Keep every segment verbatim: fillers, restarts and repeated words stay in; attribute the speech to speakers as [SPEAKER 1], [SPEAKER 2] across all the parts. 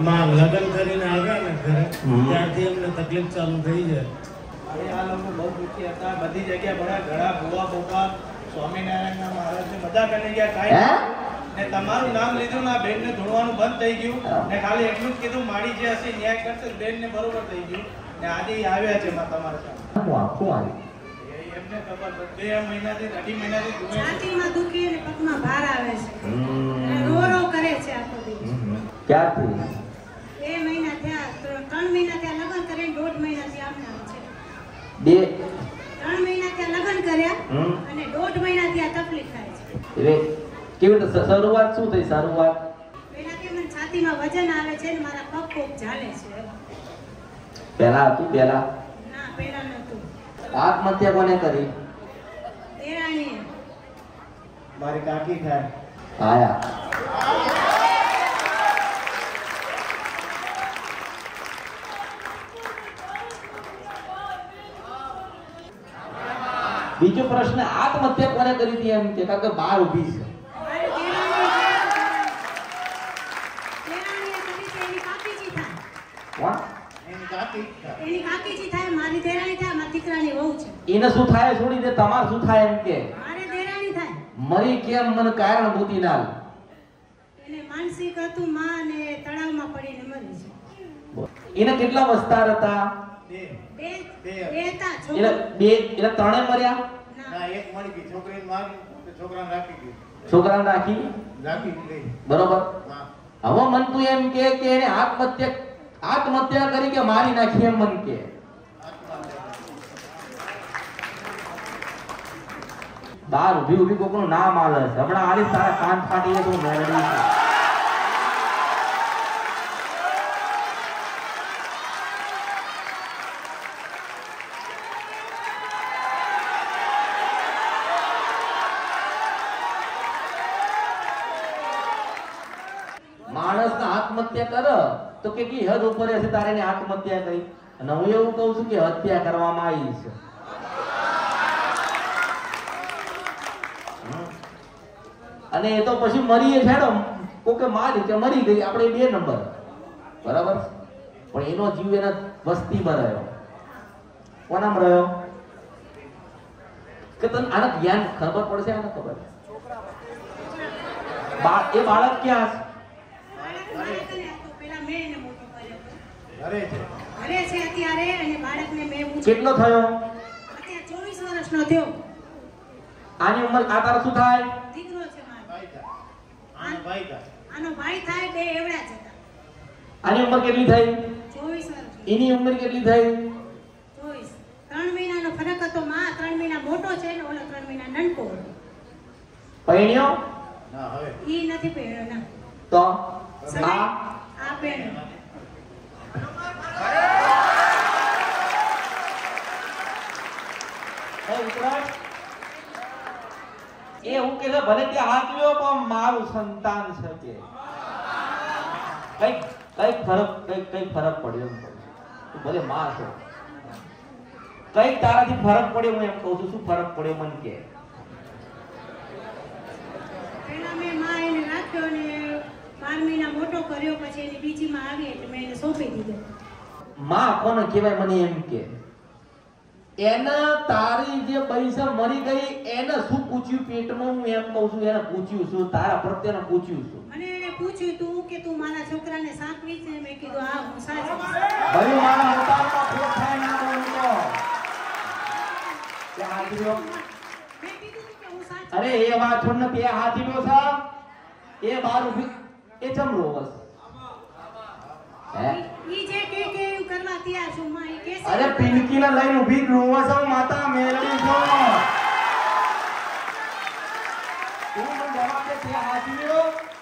[SPEAKER 1] માં લગ્ન કરીને આવ્યા ને ઘરે ત્યારથી અમને તકલીફ ચાલુ થઈ જાય.
[SPEAKER 2] અરે આ લોકો બહુ દુઃખી હતા. બધી જગ્યા બધા ઘડા ભૂવા બોપા સ્વામિનારાયણના મહારાજને બધા કરી ગયા કાંઈ ને તમારું નામ લીધું ને બેન ને ધૂણવાનું બંધ થઈ ગયું ને ખાલી એટલું જ કીધું માડી જે હશે ન્યાય કરશે બેન ને બરોબર થઈ ગયું ને આજે આવ્યા છે માં તમારા સામે. એમને ખબર બે મહિનાથી અઢી મહિનાથી
[SPEAKER 3] છાતીમાં દુખી અને પગમાં ભાર આવે છે રો રો કરે છે આખો દિવસ.
[SPEAKER 4] ક્યાંથી?
[SPEAKER 3] બે મહિના થયા, ત્રણ મહિના થયા લગ્ન કરીને દોઢ મહિનાથી આમને આમ છે.
[SPEAKER 4] બે
[SPEAKER 3] ત્રણ મહિના થયા લગ્ન કર્યા અને દોઢ મહિનાથી આ તકલીફ થાય છે.
[SPEAKER 4] એટલે કેવી રીતે શરૂઆત શું થઈ? શરૂઆત
[SPEAKER 3] પહેલા કે મને છાતીમાં વજન આવે છે ને મારા પગ ખૂબ ઝાલે છે.
[SPEAKER 4] પહેલા હતું? પહેલા
[SPEAKER 3] ના, પહેલા નહોતું.
[SPEAKER 4] આત્મહત્યા કોને કરી?
[SPEAKER 3] દેરાણીએ.
[SPEAKER 2] મારી કાકી થાય.
[SPEAKER 4] આયા બીજો પ્રશ્ન, આત્મહત્યા કોને કરી હતી એમ કે કારણ કે બહાર ઊભી છે.
[SPEAKER 3] મારી દેરાણીએ દેરાણીએ કરી છે. એની કાકીજી થાય.
[SPEAKER 4] કોણ?
[SPEAKER 2] એની કાકી થાય.
[SPEAKER 3] એની કાકીજી થાય. મારી દેરાણી થાય. મારી દીકરાની વહુ છે.
[SPEAKER 4] એને શું થાય છોડી દે, તમાર શું થાય એમ કે
[SPEAKER 3] મારે દેરાણી થાય.
[SPEAKER 4] મરી કેમ મને કારણ ભૂતી ના
[SPEAKER 3] એને માનસિક હતું માં ને તળાવમાં પડીને મરી છે.
[SPEAKER 4] એને કેટલા વસ્તાર હતા?
[SPEAKER 2] બે
[SPEAKER 3] બે
[SPEAKER 2] બે
[SPEAKER 3] બે હતા
[SPEAKER 4] એટલે
[SPEAKER 3] છોકરા.
[SPEAKER 4] બે એટલે ત્રણે મર્યા?
[SPEAKER 2] ના એક મળી ગઈ છોકરીને મારી તો છોકરાને રાખી ગઈ
[SPEAKER 4] છોકરાને રાખી
[SPEAKER 2] રાખી ગઈ.
[SPEAKER 4] બરોબર.
[SPEAKER 2] હા.
[SPEAKER 4] હવે મન તું એમ કે કે એને આત્મહત્યા આત્મહત્યા કરી કે મારી નાખી એમ મન કે બાર ઉભી ઉભી કોકનું નામ આલે છે. હમણાં આલી તારા કાન ફાટી જાય તો મેળવી છે. માણસ આત્મહત્યા કરે તો કેટલી હદ ઉપર હશે તારે એને આત્મહત્યા કરી. અને હું એવું કહું છું કે હત્યા કરવામાં આવી છે. અને એ તો પછી મરીએ છેડો કોકે મારી કે મરી ગઈ આપણે બે નંબર બરાબર. પણ એનો જીવ એના વસ્તીમાં રહ્યો. કોનામાં રહ્યો કે તને આના જ્ઞાન ખબર પડશે? આને ખબર એ બાળક ક્યાં છે?
[SPEAKER 2] ઘરે છે.
[SPEAKER 3] ઘરે છે અત્યારે અને બાળકને મેં પૂછ્યું
[SPEAKER 4] કેટલો થયો?
[SPEAKER 3] અત્યારે ચોવીસ વર્ષનો થયો.
[SPEAKER 4] આની ઉંમર આ તારા શું થાય?
[SPEAKER 3] દીકરો છે મારો.
[SPEAKER 2] ભાઈ થાય. આનો ભાઈ થાય.
[SPEAKER 3] આનો ભાઈ થાય. બે એવડા જ હતા.
[SPEAKER 4] આની ઉંમર કેટલી થઈ?
[SPEAKER 3] ચોવીસ વર્ષ.
[SPEAKER 4] એની ઉંમર કેટલી થઈ?
[SPEAKER 3] ચોવીસ. ત્રણ મહિનાનો ફરક હતો. માં ત્રણ મહિના મોટો છે ને ઓલો ત્રણ મહિના નાનકો હતો.
[SPEAKER 4] પૈણ્યો?
[SPEAKER 2] ના હવે
[SPEAKER 3] ઈ નથી પહેર્યો ના.
[SPEAKER 4] તો
[SPEAKER 3] સમય
[SPEAKER 4] આ
[SPEAKER 3] આ પહેર્યો.
[SPEAKER 4] એ હું કે ભલે તે હાથવ્યો પણ મારું સંતાન છે કે કઈ કઈ ફરક કઈ કઈ ફરક પડ્યો એમ કહું છું. ભલે માં છો કઈ તારાથી ફરક પડ્યો હું એમ કહું છું. શું ફરક પડ્યો મને કે?
[SPEAKER 3] પહેલા મેં માં એને રાખ્યો ને બાર મહિના મોટો કર્યો. પછી એની બીજી માં આવી એટલે મેં એને સોંપી દીધો.
[SPEAKER 4] માં કોને કહેવાય મને એમ કે એને તારી જે પૈસા મરી ગઈ એને શું પૂછ્યું પેટમાં? હું એમ કહું છું એને પૂછ્યું શું? તારા પ્રત્યેને પૂછ્યું શું?
[SPEAKER 3] મને એને પૂછ્યું તું કે તું મારા છોકરાને સાચવી છે? મેં કીધું હા હું સાચવીશ.
[SPEAKER 4] ભાઈ મારા મોટામાં ખોટ થાય ના બોલું તો કે હાથીઓ
[SPEAKER 3] મેં કીધું તું કે હું સાચવીશ.
[SPEAKER 4] અરે એ વાત છોડ ને તે હાથીઓ છે એ બાર ઉભી એ ચમરો બસ હે
[SPEAKER 3] ઈ જે કે કે એવું કરવા તૈયાર છું માં. ઈ કેસે
[SPEAKER 4] અરે પિનકીને લઈને ઊભી રોવા છો માતા મેલડી છો. તું મને જવાબ દે તે હાથીઓ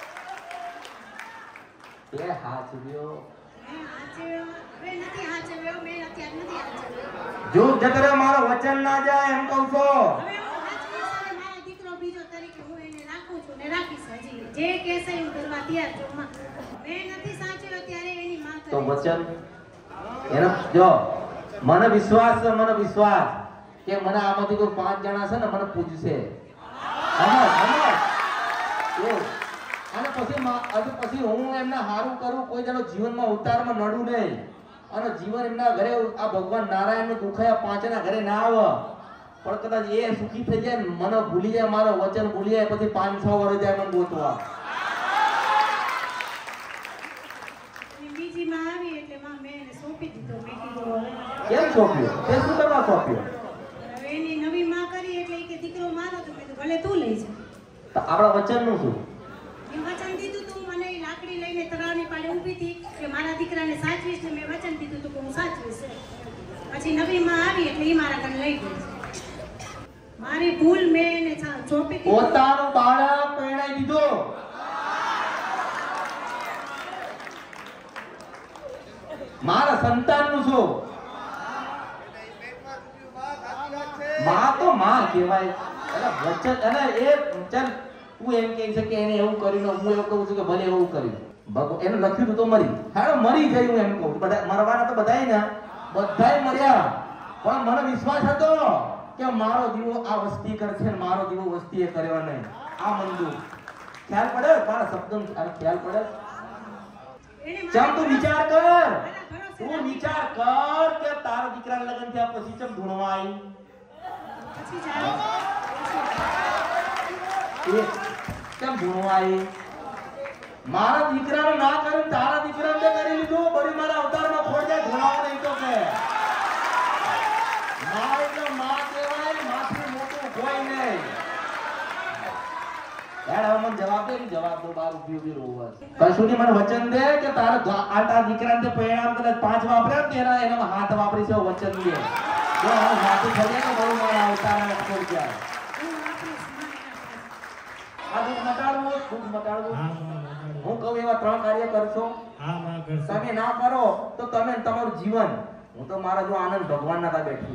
[SPEAKER 4] તે હાથીઓ
[SPEAKER 3] મેં હાચવ્યો. હવે નથી હાચવ્યો. મેં અત્યારે નથી હાચવ્યો.
[SPEAKER 4] જો જતરે મારો વચન ના જાય એમ કહું છો.
[SPEAKER 3] હવે હું હાચવીશ અને મારો દીકરો બીજો તરીકે હું એને રાખું છું ને રાખીશ હજી. જે કેસે એવું કરવા તૈયાર છું માં. મેં નથી સાચવ્યો ત્યારે એની માં કરે
[SPEAKER 4] તો વચન એનો જો મને વિશ્વાસ છે, મને વિશ્વાસ કે મને આમાંથી કોઈ પાંચ જણા છે ને મને પૂછશે. સમજ સમજ અને પછી હજુ પછી હું એમને હારું કરું, કોઈ જણો જીવનમાં ઉતારમાં નડું નહીં અને જીવન એમના ઘરે આ ભગવાન નારાયણનું દુખાયા પાંચના ઘરે ના આવે, પણ કદાચ એ સુખી થઈ જાય ને મને ભૂલી જાય, મારો વચન ભૂલી જાય, પછી પાંચ છ વર્ષ જાય મને ગોતવા.
[SPEAKER 3] બીજી માં આવી એટલે માં મેં એને સોંપી દીધો. મેં કીધું
[SPEAKER 4] કેમ સોંપ્યો? તે શું કરવા સોંપ્યો?
[SPEAKER 3] હવે એની નવી માં કરી એટલે કે દીકરો મારો તો મેં કીધું ભલે તું લઈ જા.
[SPEAKER 4] તો આપણા વચનનું શું?
[SPEAKER 3] મેં વચન દીધું તું મને ઈ લાકડી લઈને તળાવની પાડે ઊભી હતી કે મારા દીકરાને સાચવીશ ને મેં વચન દીધું તું કે હું સાચવીશ. પછી નવી માં આવી એટલે ઈ મારા ઘરે લઈ ગઈ. મારી ભૂલ મેં એને સોંપી દીધું.
[SPEAKER 4] પોતાનું બાળક પરણાઈ દીધો. મારા સંતાનનું શું? માં તો માં કહેવાય. એટલે વચન અને એ ચાલ તું એમ કહે છે કે એને એવું કર્યું, હું એવું કહું છું કે ભલે એવું કર્યું. ભગવાન એને લખ્યું તો મરી, હાલો મરી જાય હું એમ કહું. બધા મરવાના તો બધાય ને બધાય મર્યા, પણ મને વિશ્વાસ હતો કે મારો દીવો આ વસ્તી કરશે ને મારો દીવો વસ્તી એ કર્યો નહીં. આ મંદુ ખ્યાલ પડે મારા શબ્દો ખ્યાલ પડે. ચમ તું વિચાર કર, તું વિચાર કર કે તારા દીકરા લગ્ન થયા પછી ચમ ધૂણવા આવી?
[SPEAKER 3] પછી જાય
[SPEAKER 4] એ કેમ ધૂણવા આવી? મારા દીકરાનું ના કર્યું, તારા દીકરાને તે કરી લીધું. બળી મારા અવતારમાં ખોટ જાય, ધૂણાવો નહીં તો કે માં એટલે માં કહેવાય, માથી મોટું કોઈ નહીં. યાર હવે મને જવાબ દે, જવાબ દો. બાર ઉભી ઉભી રોવા કશું નહીં. મને વચન દે કે તારા આ તારા દીકરાને તે પરિણામ કદાચ પાંચ વાપર્યા તેના એના હાથ વાપરી છે. વચન દે જો હું હાથી થઈ તો બહુ મારા અવતારમાં ખોટ જાય. આ દુઃખ મટાડવું, દુઃખ મટાડવું. હું કહું એવા ત્રણ કાર્ય કરશો. તમે ના કરો તો તમે તમારું જીવન, હું તો મારા જો આનંદ ભગવાન ના બેઠી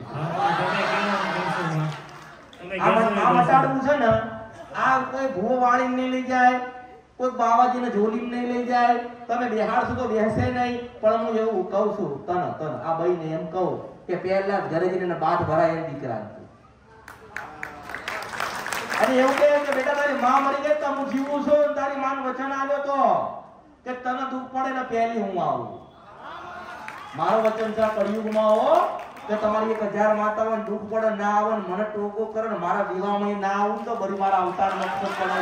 [SPEAKER 4] આ મટાડવું છે ને. આ કોઈ ભૂવો વાળી નહીં લઈ જાય, કોઈ બાવાજીને જોલી નહીં લઈ જાય. તમે બેહાડશો તો બેહશે નહીં. પણ હું એવું કહું છું તને તને આ ભાઈને એમ કહું કે પહેલા ઘરે જઈને બાથ ભરાય એમ દીકરા. અને એવું કહે કે બેટા તારી માં મરી ગઈ તો હું જીવું છું, તારી માન વચન આલ્યો તો કે તને દુઃખ પડે ને પહેલી હું આવું. મારો વચન છે કળિયુગમાં આવો કે તમારી એક હજાર માતાઓને દુઃખ પડે ના આવે ને મને ટોકો કરે ને મારા દીવામાં ના આવું તો બરી મારા અવતાર મકસદ પડે.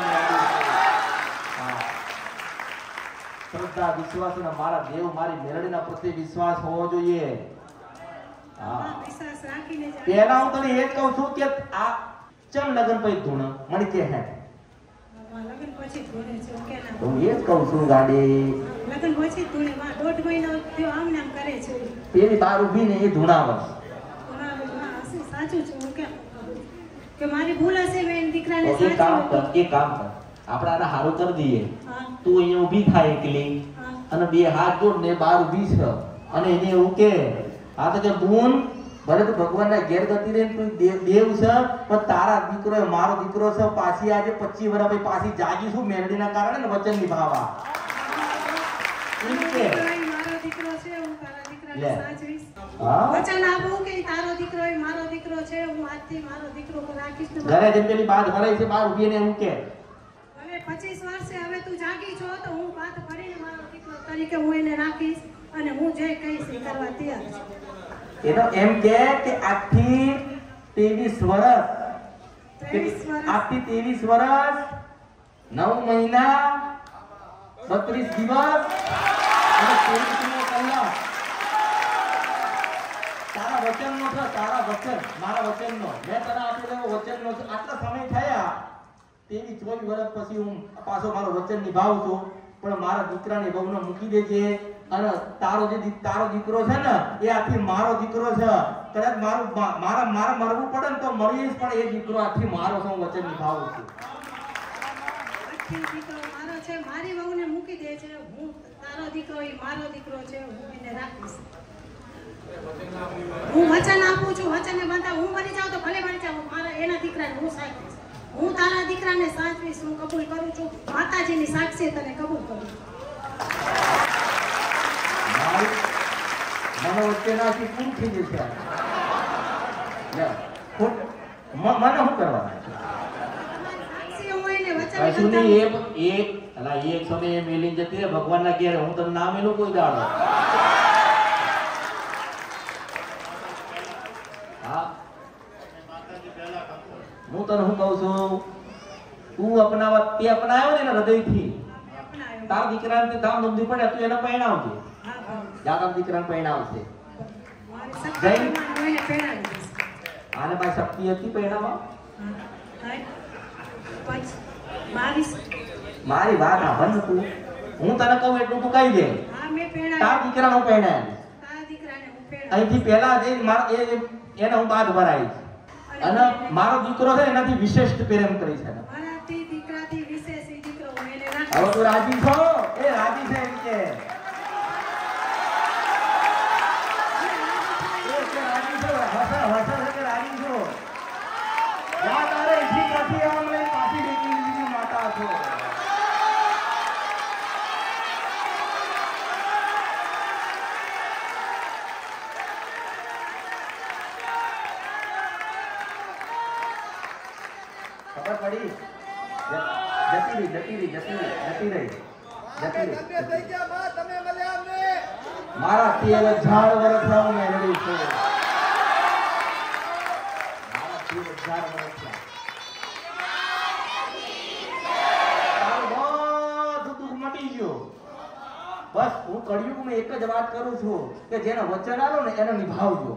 [SPEAKER 4] શ્રદ્ધા વિશ્વાસ અને મારા દેવ મારી મેરડીના પ્રત્યે વિશ્વાસ હોવો જોઈએ. હા
[SPEAKER 3] વિશ્વાસ રાખીને જ
[SPEAKER 4] પહેલા હું તને એ જ કહું છું કે આ ચમ લગન પછી ધૂણ મને કે હે
[SPEAKER 3] લગન પછી ધૂણે છે ઓકે ના.
[SPEAKER 4] હું એ જ કહું છું ગાડી
[SPEAKER 3] લગન પછી ધૂણે માં દોઢ મહિનો થયો આમ નામ કરે છે.
[SPEAKER 4] પેલી બાર ઊભી ને એ ધૂણાવસ.
[SPEAKER 3] સાચું છે હું કેમ કે મારી ભૂલ હશે મેં દીકરાને
[SPEAKER 4] એક કામ કર, એક કામ કર, આપણે આને હારું કરી દઈએ. તું અહીંયા ઊભી થાય એકલી અને બે હાથ જોડ ને બાર ઊભી છે અને એને એવું કે આ તો કે બૂન ભલે તું ભગવાનના ઘેર ગતિ રે તું દેવ દેવ છે પણ તારા દીકરો મારો દીકરો છે. પાછી આજે પચીસ વર્ષ પછી પાછી જાગીશું મેરડીના કારણે ને વચન નિભાવવા.
[SPEAKER 3] મારો દીકરો છે હું તારા દીકરાને સાચવીશ.
[SPEAKER 4] હા
[SPEAKER 3] વચન આપું કે તારો દીકરો એ મારો દીકરો છે, હું આજથી મારો દીકરો રાખીશ.
[SPEAKER 4] ઘરે જેમ પેલી બાદ ભરાઈ છે બાર ઊભી ને એવું કે
[SPEAKER 3] હવે પચીસ વર્ષે હવે તું જાગી છો તો હું વાત ભરીને મારો દીકરો તરીકે હું એને રાખીશ અને હું જે કહીશ એ કરવા તૈયાર છું.
[SPEAKER 4] એનો એમ કે કે આથી ત્રેવીસ વર્ષ આથી ત્રેવીસ વર્ષ નવ મહિના બત્રીસ દિવસ અને ત્રેવીસ કલાક તારા વચનનો છે. તારા વચન મારા વચનનો મેં તને આપેલો વચનનો છે. આટલા સમય થયા ત્રેવીસ ચોવીસ વર્ષ પછી હું પાછો મારો વચન નિભાવું છું. પણ મારા દીકરાને બહુને મૂકી દેજે અને તારો જે તારો દીકરો છે ને એ આથી મારો દીકરો છે. કદાચ મારું મારા મારા મરવું પડે ને તો મળીશ પણ એ દીકરો આથી મારો છે. હું વચન નિભાવું છું.
[SPEAKER 3] આથી દીકરો મારો છે, મારી વહુને મૂકી દે છે. હું તારો દીકરો એ મારો દીકરો છે, હું એને રાખીશ. હું વચન આપું છું, વચનને બંધા હું મરી જાઉં તો ભલે મરી જાઉં, મારા એના દીકરાને હું સાચવીશ. હું તારા દીકરાને સાચવીશ. હું કબૂલ કરું છું, માતાજીની સાક્ષી તને કબૂલ કરું છું.
[SPEAKER 4] મને વચ્ચે નાખી પૂરું થઈ જશે. મને શું કરવાના?
[SPEAKER 3] સાક્ષી હું એને વચન
[SPEAKER 4] કશું નહીં, એક એક અલા એક સમયે મેલી જતી રે ભગવાનના ઘેર, હું તને ના મેલું કોઈ દાડો. હા હું તને શું કહું છું, તું અપનાવા તે અપનાવ્યો ને એના હૃદયથી, તાર દીકરાને ધામ ધૂમથી પડે તું એને પરણાવજે. જા તાર દીકરાને પરણાવશે. આને પાસે શક્તિ હતી પરણાવવા? મારી વાત સાંભળ તું, હું તને કહું એટલું તું કહી દે. તાર દીકરાને હું પરણાવીશ. અહીંથી પહેલા જ એને હું બાદ ભરાઈશ અને મારો દીકરો છે એનાથી વિશેષ પ્રેમ કરીશ. હવે તું રાજી છો? એ રાજી છે એમ કે રાજી છો, હસા હસા કે રાજી છો. યા તારે એથી પાછી આમ લઈ પાછી નીકળી દીધી માતા છો. ખબર પડી? જતી રહી જતી રહી જતી રહી જતી રહી જતી રહી. મારા તેર હજાર વર્ષ હું મેળવી છું. મારા તેર હજાર વર્ષ બધું દુઃખ મટી ગયું. બસ હું કળિયુગમાં એક જ વાત કરું છું કે જેને વચન આલો ને એને નિભાવજો.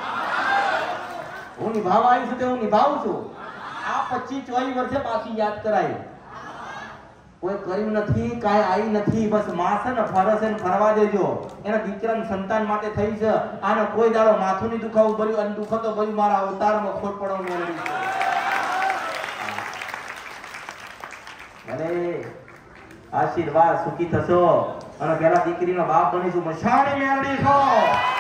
[SPEAKER 4] હું નિભાવવા આવી છું તે હું નિભાવું છું. આ પચીસ ચોવીસ વર્ષે પાછી યાદ કરાય. કોઈ કર્યું નથી, કાંઈ આવી નથી, બસ માસ ને ફરશે ને ફરવા દેજો. એના દીકરાના સંતાન માટે થઈ છે. આને કોઈ દાડો માથું નહીં દુખાવું ભર્યું અને દુખતો ભર્યું મારા અવતારમાં ખોટ પડવાનું મેળવી છે. ભલે આશીર્વાદ સુખી થશો અને પેલા દીકરીનો બાપ બનીશું. મશાણી મેળવી છો.